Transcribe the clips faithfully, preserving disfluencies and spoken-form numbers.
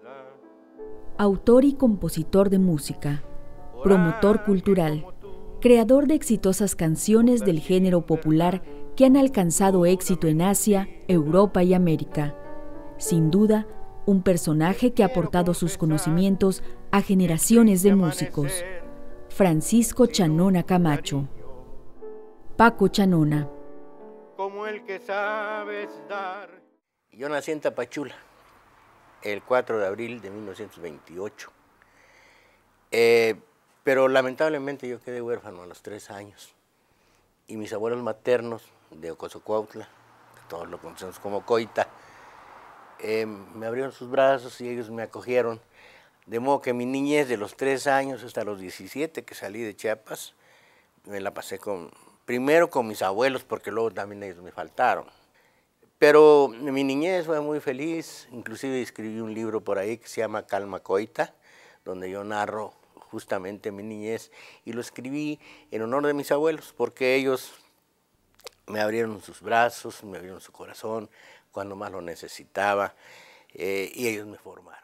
Autor y compositor de música, promotor cultural, creador de exitosas canciones del género popular que han alcanzado éxito en Asia, Europa y América. Sin duda, un personaje que ha aportado sus conocimientos a generaciones de músicos. Francisco Chanona Camacho. Paco Chanona. Como el que sabes dar. Yo nací en Tapachula el cuatro de abril de mil novecientos veintiocho, eh, pero lamentablemente yo quedé huérfano a los tres años y mis abuelos maternos de Ocosocuautla, que todos lo conocemos como Coita, eh, me abrieron sus brazos y ellos me acogieron, de modo que mi niñez de los tres años hasta los diecisiete que salí de Chiapas, me la pasé con, primero con mis abuelos, porque luego también ellos me faltaron. Pero mi niñez fue muy feliz, inclusive escribí un libro por ahí que se llama Calma Coita, donde yo narro justamente mi niñez, y lo escribí en honor de mis abuelos, porque ellos me abrieron sus brazos, me abrieron su corazón cuando más lo necesitaba, eh, y ellos me formaron.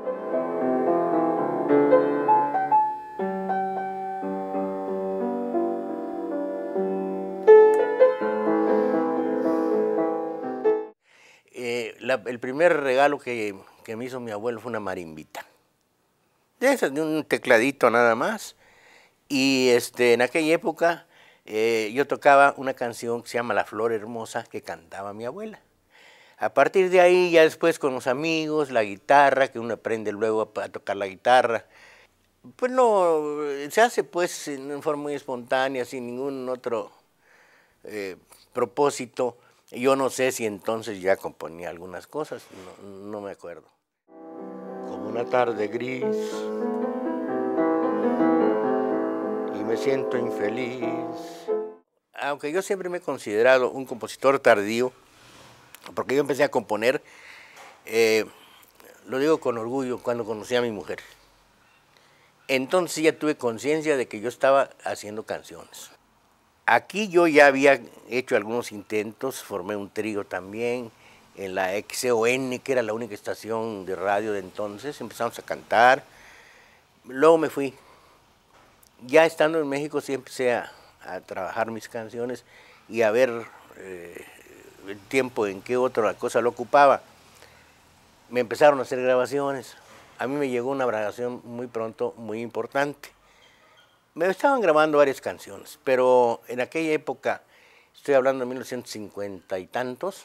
Eh, la, el primer regalo que, que me hizo mi abuelo fue una marimbita, de esas, de un tecladito nada más, y este, en aquella época eh, yo tocaba una canción que se llama La Flor Hermosa, que cantaba mi abuela. A partir de ahí, ya después con los amigos, la guitarra, que uno aprende luego a, a tocar la guitarra, pues no, se hace pues en forma muy espontánea, sin ningún otro eh, propósito. Yo no sé si entonces ya componía algunas cosas, no, no me acuerdo. Como una tarde gris y me siento infeliz. Aunque yo siempre me he considerado un compositor tardío, porque yo empecé a componer, eh, lo digo con orgullo, cuando conocí a mi mujer. Entonces ya tuve conciencia de que yo estaba haciendo canciones. Aquí yo ya había hecho algunos intentos, formé un trío también en la X C O N, que era la única estación de radio de entonces, empezamos a cantar, luego me fui. Ya estando en México sí empecé a, a trabajar mis canciones y a ver eh, el tiempo en qué otra cosa lo ocupaba. Me empezaron a hacer grabaciones, a mí me llegó una grabación muy pronto, muy importante. Me estaban grabando varias canciones, pero en aquella época, estoy hablando de mil novecientos cincuenta y tantos,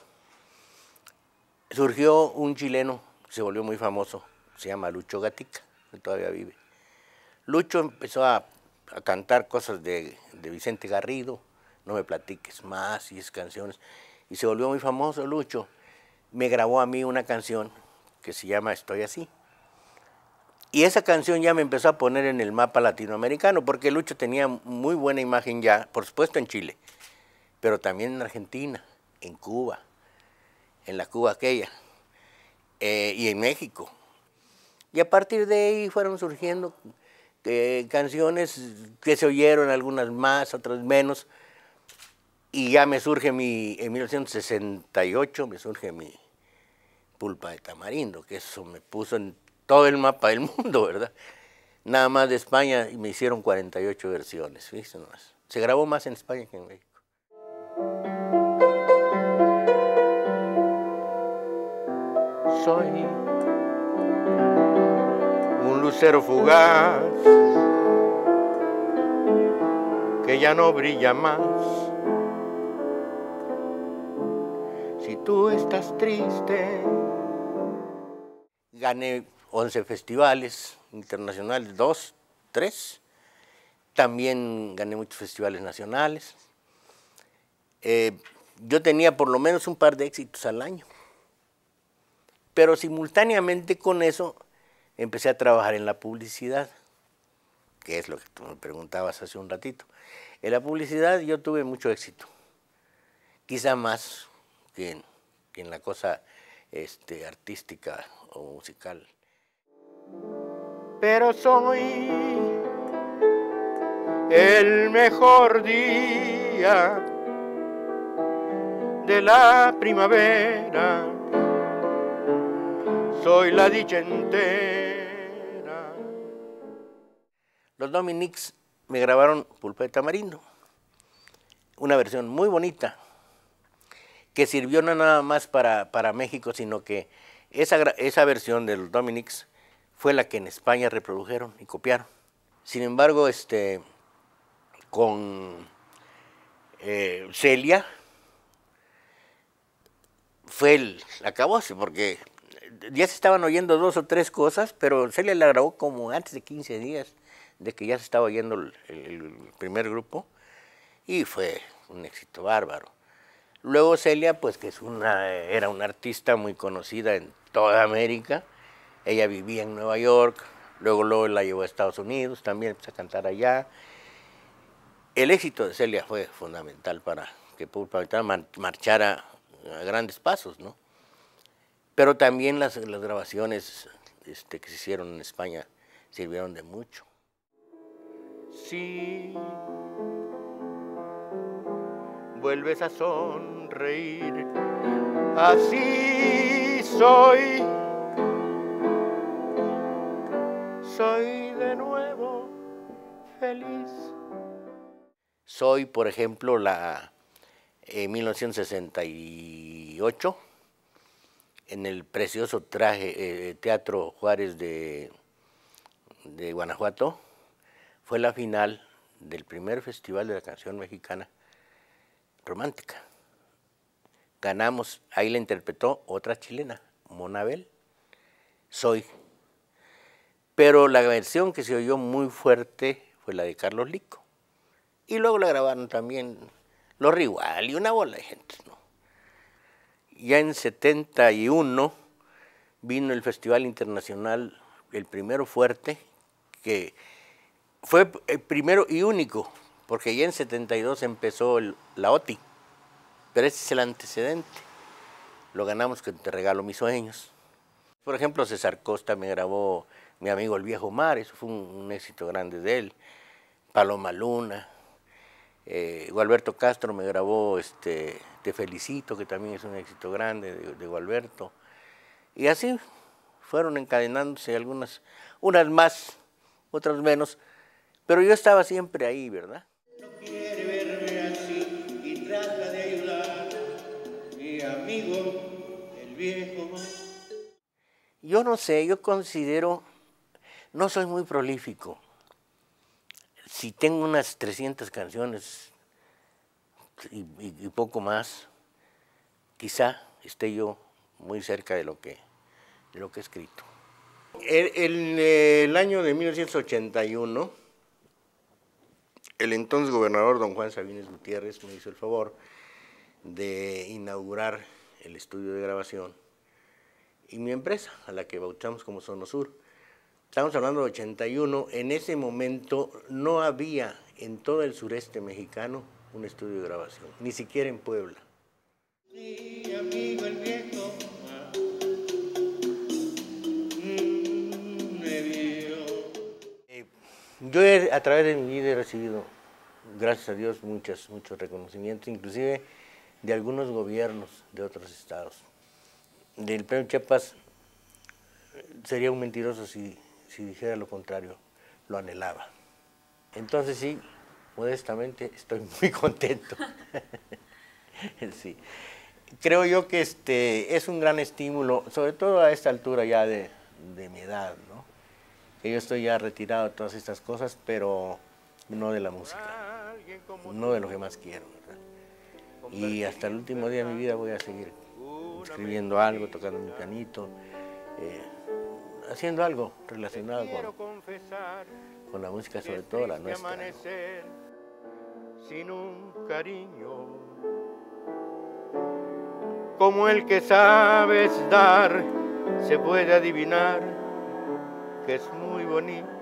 surgió un chileno que se volvió muy famoso, se llama Lucho Gatica, que todavía vive. Lucho empezó a, a cantar cosas de, de Vicente Garrido, No me platiques más, y esas canciones, y se volvió muy famoso Lucho. Me grabó a mí una canción que se llama Estoy así. Y esa canción ya me empezó a poner en el mapa latinoamericano, porque Lucho tenía muy buena imagen ya, por supuesto en Chile, pero también en Argentina, en Cuba, en la Cuba aquella, eh, y en México. Y a partir de ahí fueron surgiendo eh, canciones que se oyeron, algunas más, otras menos, y ya me surge mi, en mil novecientos sesenta y ocho, me surge mi Pulpa de Tamarindo, que eso me puso en todo el mapa del mundo, ¿verdad? Nada más de España y me hicieron cuarenta y ocho versiones, ¿viste? Se grabó más en España que en México. Soy un lucero fugaz que ya no brilla más. Si tú estás triste. Gané once festivales internacionales, dos, tres. También gané muchos festivales nacionales. Eh, yo tenía por lo menos un par de éxitos al año. Pero simultáneamente con eso empecé a trabajar en la publicidad, que es lo que tú me preguntabas hace un ratito. En la publicidad yo tuve mucho éxito, quizá más que en, que en la cosa este, artística o musical. Pero soy el mejor día de la primavera. soy la dicha entera. Los Dominics me grabaron Pulpa de Tamarindo, una versión muy bonita, que sirvió no nada más para, para México, sino que esa, esa versión de los Dominics fue la que en España reprodujeron y copiaron. Sin embargo, este, con eh, Celia fue el acabose, porque ya se estaban oyendo dos o tres cosas, pero Celia la grabó como antes de quince días de que ya se estaba oyendo el, el primer grupo, y fue un éxito bárbaro. Luego Celia, pues que es una, era una artista muy conocida en toda América, ella vivía en Nueva York, luego, luego la llevó a Estados Unidos, también empezó a cantar allá. El éxito de Celia fue fundamental para que Pulpa de Tamarindo marchara a grandes pasos, ¿no? Pero también las, las grabaciones este, que se hicieron en España sirvieron de mucho. Sí, vuelves a sonreír, así soy, soy de nuevo feliz. Soy, por ejemplo, la en mil novecientos sesenta y ocho, en el precioso traje, eh, Teatro Juárez de, de Guanajuato, fue la final del primer Festival de la Canción Mexicana Romántica. Ganamos, ahí la interpretó otra chilena, Monabel, Soy. Pero la versión que se oyó muy fuerte fue la de Carlos Lico. Y luego la grabaron también Los Rigual y una bola de gente, ¿no? Ya en setenta y uno vino el Festival Internacional, el primero fuerte, que fue el primero y único, porque ya en setenta y dos empezó el, la O T I, pero ese es el antecedente. Lo ganamos con Te regalo mis sueños. Por ejemplo, César Costa me grabó Mi amigo el viejo mar, eso fue un, un éxito grande de él. Paloma Luna. Eh, Gualberto Castro me grabó este, Te felicito, que también es un éxito grande de, de Gualberto. Y así fueron encadenándose algunas, unas más, otras menos, pero yo estaba siempre ahí, ¿verdad? No quiere verme así y trata de ayudar, mi amigo el viejo. Yo no sé, yo considero, no soy muy prolífico. Si tengo unas trescientas canciones y, y, y poco más, quizá esté yo muy cerca de lo que, de lo que he escrito. El, el, el año de mil novecientos ochenta y uno, el entonces gobernador don Juan Sabines Gutiérrez me hizo el favor de inaugurar el estudio de grabación y mi empresa, a la que bautizamos como Sonosur. Estamos hablando de ochenta y uno, en ese momento no había en todo el sureste mexicano un estudio de grabación, ni siquiera en Puebla. Sí, amigo el viejo, mm, me vio. Eh, yo he, a través de mi vida he recibido, gracias a Dios, muchos, muchos reconocimientos, inclusive de algunos gobiernos de otros estados. Del premio Chiapas sería un mentiroso si Si dijera lo contrario, lo anhelaba. Entonces sí, modestamente estoy muy contento. Sí. Creo yo que este es un gran estímulo, sobre todo a esta altura ya de, de mi edad, ¿no? Que yo estoy ya retirado de todas estas cosas, pero no de la música, no de lo que más quiero, ¿verdad? Y hasta el último día de mi vida voy a seguir escribiendo algo, tocando mi pianito, eh, haciendo algo relacionado con, con la música, sobre todo la nuestra, ¿no? Sin un cariño como el que sabes dar, se puede adivinar que es muy bonito